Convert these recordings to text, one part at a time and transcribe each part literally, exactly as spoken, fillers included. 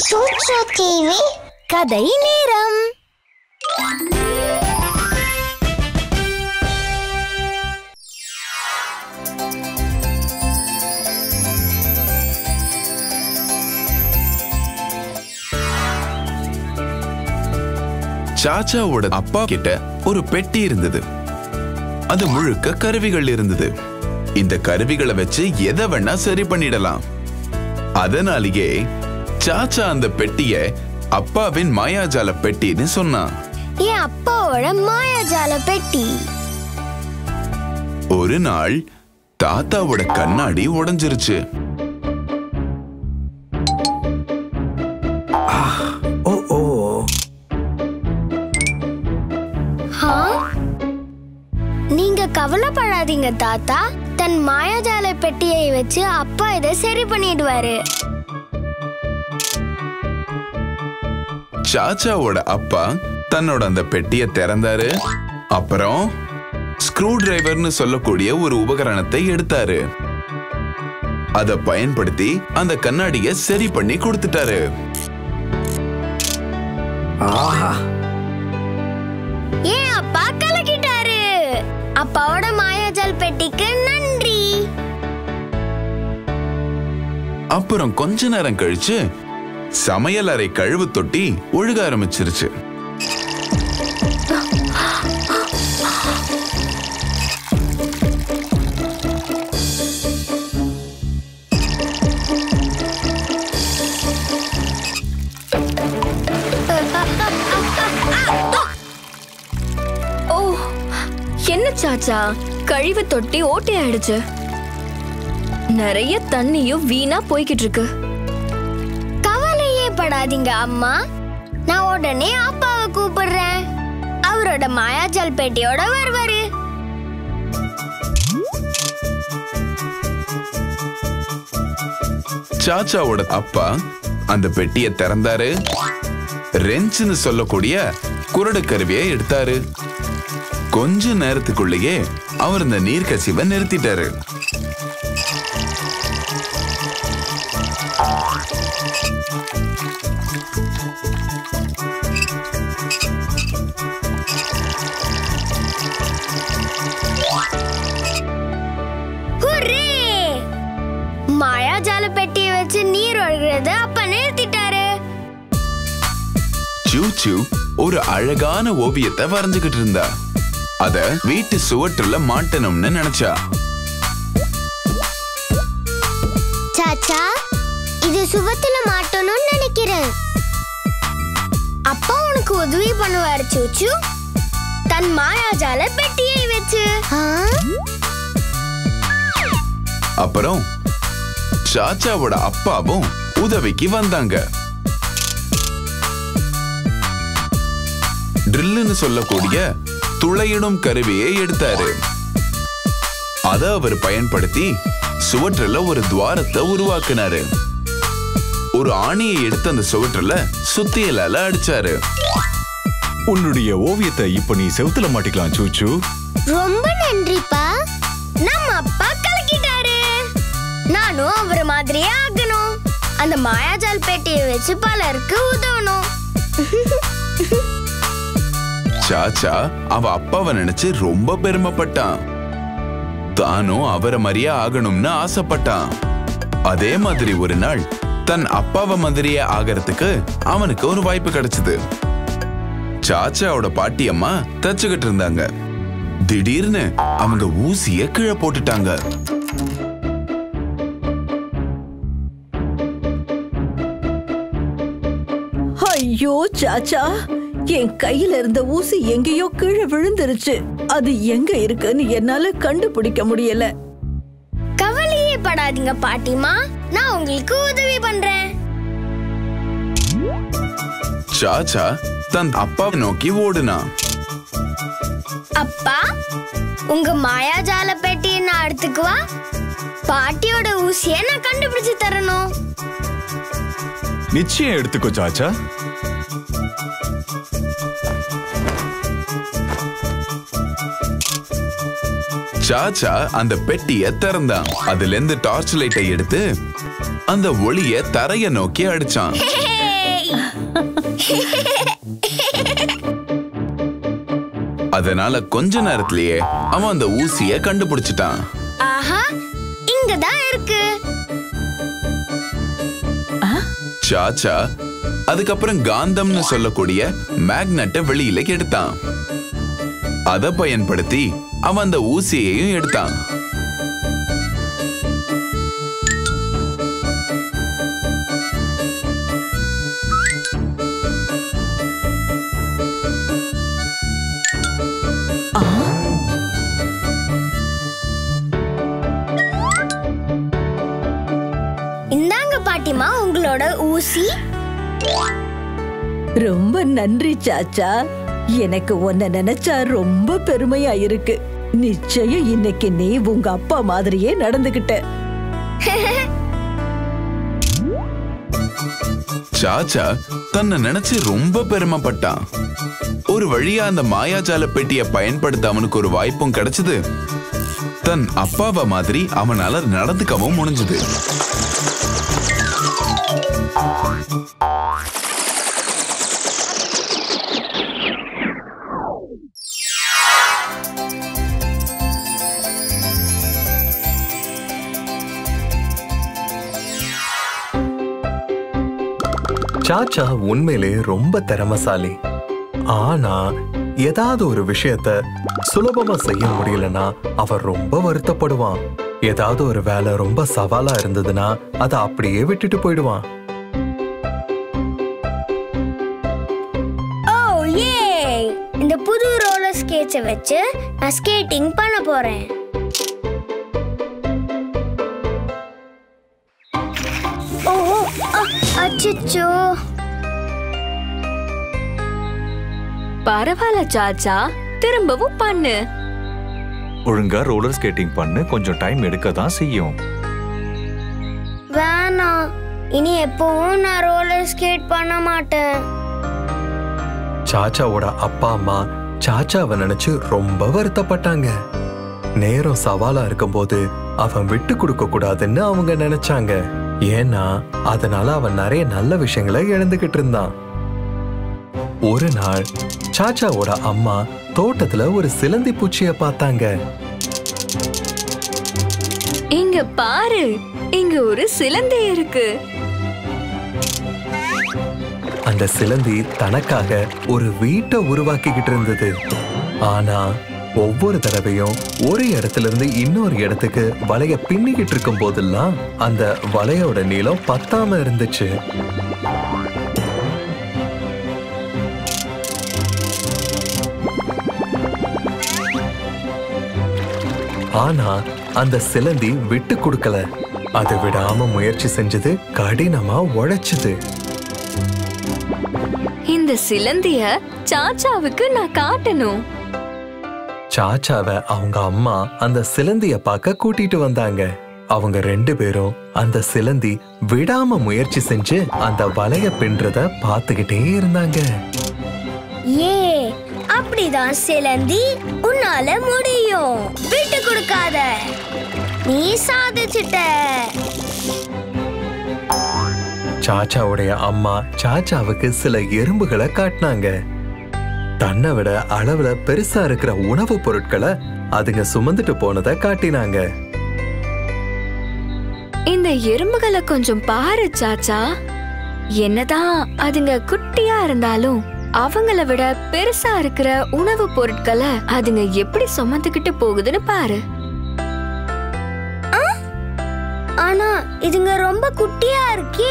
சூச்சு TV கதை நேரம். சாச்சாவோட அப்பா கிட்ட ஒரு பெட்டி இருந்தது. அது முழுக்க கருவிகள் இருந்தது. இந்த கருவிகளை வச்சு எதை வேணா சரி பண்ணிடலாம். அதனாலேயே சாச்சா அந்த பெட்டிய அப்பாவின் மாயாஜால பெட்டின்னு சொன்னான். என் அப்பாவோட மாயாஜால பெட்டி. ஒரு நாள் தாத்தாவோட கண்ணாடி உடைஞ்சிருச்சு. நீங்க கவலைப்படாதீங்க தாத்தா, தன் மாயாஜால பெட்டியை வச்சு அப்பா இதை சரி பண்ணிடுவாரு. சாச்சாவோட அப்பா தன்னோட அந்த பெட்டியை திறந்தாரு. அப்புறம் ஸ்க்ரூ டிரைவர்னு சொல்லக்கூடிய ஒரு உபகரணத்தை எடுத்தாரு. அதை பயன்படுத்தி அந்த கண்ணாடியை சரி பண்ணி கொடுத்துட்டாரு. ஏன் அப்பா கலக்கிட்டாரு. அப்பாவோட மாயாஜால் பெட்டிக்கு நன்றி. அப்புறம் கொஞ்ச நேரம் கழிச்சு சமையல் அறை கழுவு தொட்டி ஒழுக ஆரம்பிச்சிருச்சு. என்ன சாச்சா, கழிவு தொட்டி ஓட்டை ஆயிடுச்சு. நிறைய தண்ணியும் வீணா போய்கிட்டு இருக்கு. கவலையே படாதீங்க அம்மா, நான் உடனே அப்பாவை கூப்பிடுறேன். அவரோட மாயாஜால் பெட்டியோட வருவாரு. சாச்சாவோட அப்பா அந்த பெட்டியை திறந்தாரு. ரெஞ்சுன்னு சொல்லக்கூடிய குரடு கருவியை எடுத்தாரு. கொஞ்ச நேரத்துக்குள்ளேயே அவர் இந்த நீர்க்கசிவை நிறுத்திட்டாரு. மாயாஜால பெட்டியை வச்சு நீர் ஒழுகிறது அப்ப நிறுத்திட்டாரு. சூச்சு ஒரு அழகான ஓவியத்தை வரைஞ்சுகிட்டு இருந்தா. அத வீட்டு சுவற்றுல மாட்டணும்னு நினைச்சா. சாச்சா, இது சுவத்துல மாட்டணும்னு நினைக்கிறேன். அப்பா உனக்கு உதவி பண்ணுவாரு சூச்சு, தன் மாயாஜால பெட்டியை வச்சு. அப்புறம் சாச்சாவோட அப்பாவும் உதவிக்கு வந்தாங்க. ட்ரில்லுன்னு சொல்லக்கூடிய துளையிடும் கருவியை எடுத்தாரு. அத அவர் பயன்படுத்தி சுவற்றில ஒரு துவாரத்தை உருவாக்கினாரு. ஒரு ஆணியை எடுத்து அந்த சுவற்றில சுத்தியலால அடிச்சாரு. உன்னுடைய ஓவியத்தை இப்ப நீ செவுத்துல மாட்டிக்கலாம் சூச்சு. ரொம்ப நன்றிப்பா. நம்ம அப்பா கலக்கிட்டாரு. நானும் அவர் மாதிரியே ஆகணும். அந்த மாயாஜால் பெட்டியை வச்சு பலருக்கு உதவணும். சாச்சா அவ அப்பாவை நினைச்சு ரொம்ப பெருமைப்பட்டான். தானும் அவரை மாதிரியே ஆகணும்னு ஆசைப்பட்டான். அதே மாதிரி ஒரு நாள் தன் அப்பாவை மாதிரியே ஆகிறதுக்கு அவனுக்கு ஒரு வாய்ப்பு கிடைச்சது. சாச்சாவோட பாட்டி அம்மா தச்சுக்கிட்டு இருந்தாங்க. திடீர்னு அவங்க ஊசிய கீழே போட்டுட்டாங்க. ஐயோ சாச்சா, என் கையில இருந்த ஊசி எங்கேயோ கீழே விழுந்துருச்சு. அது எங்க இருக்குன்னு என்னால கண்டுபிடிக்க முடியல. கவலையே படாதீங்க பாட்டிமா, நான் உங்களுக்கு உதவி பண்றேன். சாச்சா தன் அப்பாவை நோக்கி ஓடுனா. அப்பா, உங்க மாயாஜால பெட்டியை நான் எடுத்துக்குவா. பாட்டியோட ஊசியை நான் கண்டுபிடிச்சு தரணும். நிச்சயம் எடுத்துக்கோ சாச்சா. சாச்சா அந்த பெட்டியை திறந்தான். அதுல இருந்து டார்ச் லைட்டை எடுத்து அந்த ஒளிய தரைய நோக்கி அடிச்சான். அதனால கொஞ்ச நேரத்திலேயே அவன் அந்த ஊசிய கண்டுபிடிச்சிட்டான். ஆஹா, இங்கதான் இருக்கு. சாச்சா அதுக்கப்புறம் காந்தம்னு சொல்லக்கூடிய மேக்னெட்டை வெளியில எடுத்தான். அதை பயன்படுத்தி அவன் அந்த ஊசியையும் எடுத்தான். இந்தாங்க பாட்டிமா உங்களோட ஊசி. ரொம்ப நன்றி சாச்சா. எனக்கு உன்னை நினைச்சா ரொம்ப பெருமையா இருக்கு. நிச்சயம் இன்னைக்கு நீ உங்க அப்பா மாதிரியே நடந்துகிட்ட. சாச்சா தன்னை நினைச்சு ரொம்ப பெருமைப்பட்டான். ஒரு வழியா அந்த மாயாஜால பெட்டியை பயன்படுத்த அவனுக்கு ஒரு வாய்ப்பும் கிடைச்சது. தன் அப்பாவை மாதிரி அவனால நடந்துக்கவும் முடிஞ்சது. சாச்சா உண்மையிலே ரொம்ப திறமைசாலி. ஆனா ஏதாவது ஒரு விஷயத்த சுலபமா செய்ய முடியலன்னா அவர் ரொம்ப வருத்தப்படுவான். ஏதாவது ஒரு வேலை ரொம்ப சவாலா இருந்ததுன்னா அதை அப்படியே விட்டுட்டு போயிடுவான். ஓ ஏ, இந்த புது ரோலர் ஸ்கேட்ஸை வச்சு நான் ஸ்கேட்டிங் பண்ண போறேன். ஓ அச்சச்சோ. பரவாயில்ல சாச்சா, திரும்பவும் பண்ணு. ஒழுங்கா ரோலர் ஸ்கேட்டிங் பண்ணு, கொஞ்சம் டைம் எடுக்க தான் செய்யும். வேணாம், இனி எப்பவும் நான் ரோலர் ஸ்கேட் பண்ண மாட்டேன். சாச்சாவோட அப்பா அம்மா சாச்சாவை நினைச்சு ரொம்ப வருத்தப்பட்டாங்க. நேரம் சவாலா இருக்கும்போது அவன் விட்டு கொடுக்க கூடாதுன்னு அவங்க நினைச்சாங்க. ஏன்னா அதனால அவன் நிறைய நல்ல விஷயங்களை இழந்துகிட்டு இருந்தான். ஒரு நாள் சாச்சாவோட அம்மா தோட்டத்துல ஒரு சிலந்தி பூச்சிய பார்த்தாங்க. இங்க பாரு, இங்க ஒரு சிலந்தி இருக்கு. அந்த சிலந்தி தனக்காக ஒரு வீட்டை உருவாக்கிக்கிட்டு இருந்தது. ஆனா ஒவ்வொரு தடவையும் ஒரு இடத்துல இருந்து இன்னொரு இடத்துக்கு வலைய பின்னிக்கிட்டு இருக்கும் போதெல்லாம் அந்த வலையோட நீளம் பத்தாம இருந்துச்சு. ஆனா அந்த சிலந்தி விட்டு கொடுக்கல. அது விடாம முயற்சி செஞ்சது, கடினமா உழைச்சது. இந்த சிலந்திய சாச்சாவுக்கு நான் காட்டணும். சாச்சாவை அவங்க அம்மா அந்த சிலந்திய பார்க்க கூட்டிட்டு வந்தாங்க. அவங்க ரெண்டு பேரும் அந்த சிலந்தி விடாம முயற்சி செஞ்சு அந்த வலைய பின்றத பார்த்துக்கிட்டே இருந்தாங்க. ஏ, அப்படிதான் சிலந்தி, உன்னால முடியும். விட்டு கொடுக்காத, நீ சாதிச்சிட்ட. சாச்சாவுடைய அம்மா சாச்சாவுக்கு சில எறும்புகளை காட்டினாங்க. தன்னை விட அளவுல பெருசா இருக்கிற உணவுப் பொருட்களை அதுங்க சுமந்துட்டு போனதை காட்டினாங்க. இந்த எறும்புகளை கொஞ்சம் பாரு சாச்சா. என்னதான் அதுங்க குட்டியா இருந்தாலும் அவங்கள விட பெருசா இருக்கிற உணவு பொருட்களை அதுங்க எப்படி சுமந்துக்கிட்டு போகுதுன்னு பாரு. ஆனா இதுங்க ரொம்ப குட்டியா இருக்கே.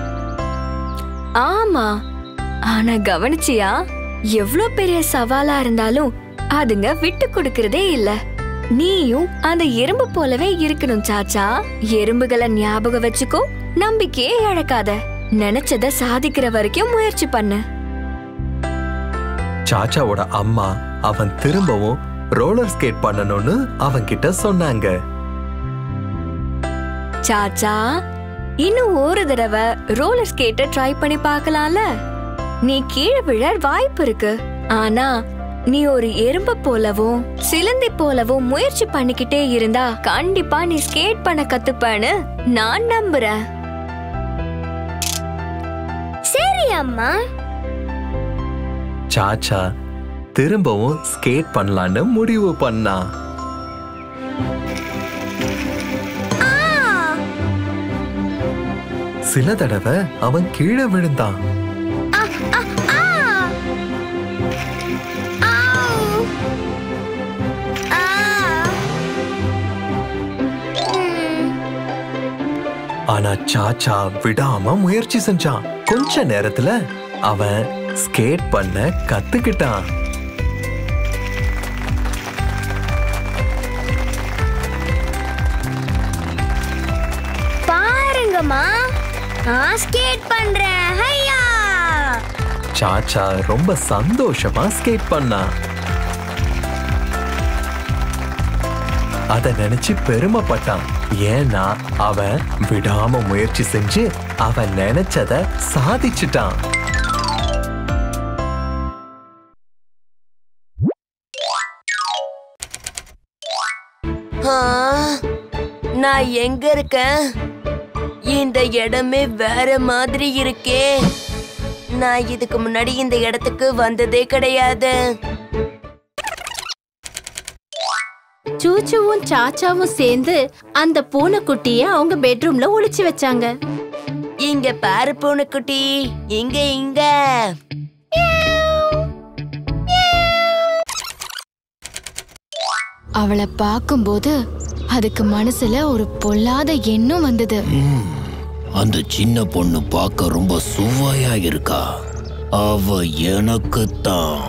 ஆமா, ஆனா கவனிச்சியா, எவ்ளோ பெரிய சவாலா இருந்தாலும் அதுங்க விட்டு கொடுக்கறதே இல்ல. நீயும் அந்த எறும்பு போலவே இருக்கணும் சாச்சா. எறும்புகளை ஞாபகம் வச்சுக்கோ, நம்பிக்கையே இழக்காத. நினைச்சத சாதிக்கிற வரைக்கும் முயற்சி பண்ணு. சாச்சாவோட அம்மா அவன் திரும்பவும் ரோலர் ஸ்கேட் பண்ணணும்னு அவன் கிட்ட சொன்னாங்க. சாச்சா, இன்னும் ஒரு தடவை ரோலர் ஸ்கேட்ட ட்ரை பண்ணி பார்க்கலாம்ல. நீ கீழே விழ வாய்ப்பு இருக்கு. ஆனா நீ ஒரு எறும்பு போலவும் சிலந்தி போலவும் முயற்சி பண்ணிக்கிட்டே இருந்தா கண்டிப்பா நீ ஸ்கேட் பண்ண கத்துப்பேன்னு நான் நம்புறேன். சரி அம்மா? சாச்சா திரும்பவும் ஸ்கேட் பண்ணலான்னு முடிவு பண்ணா. சில தடவை அவன் கீழே விழுந்தான். ஆனா சாச்சா விடாம முயற்சி செஞ்சான். கொஞ்ச நேரத்துல அவன் ஸ்கேட் பண்ண கத்துக்கிட்டான். பாருங்கம்மா, நான் ஸ்கேட் பண்றேன். ஹையா! சாச்சா ரொம்ப சந்தோஷமா ஸ்கேட் பண்ணான். அத நினைச்சு பெருமைப்பட்டான். ஏன்னா அவன் விடாம முயற்சி செஞ்சு அவன் நினைச்சத சாதிச்சுட்டான். நான் எங்க இருக்கேன்? இந்த இடமே வேற மாதிரி இருக்கே. நான் இதுக்கு முன்னாடி இந்த இடத்துக்கு வந்ததே கிடையாது. சூச்சுவும் சாச்சாவும் சேர்ந்து அந்த பூனைக்குட்டிய அவங்க பெட்ரூம்ல ஒளிச்சு வச்சாங்க. இங்க பாரு பூனைக்குட்டி, இங்க இங்க. அவளை பார்க்கும்போது அதுக்கு மனசுல ஒரு பொல்லாத எண்ணம் வந்தது. அந்த சின்ன பொண்ணு பார்க்க ரொம்ப சுவையா இருக்கா. அவ எனக்கு தான்.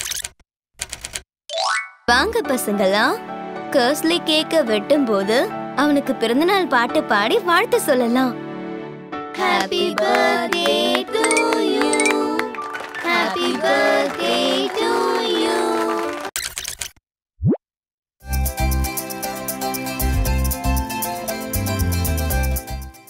வாங்க பசங்களா, கர்ஸ்லி கேக்க வெட்டும் போது அவனுக்கு பிறந்தநாள் பாட்டு பாடி வாழ்த்து சொல்லலாம். Happy birthday to you. Happy birthday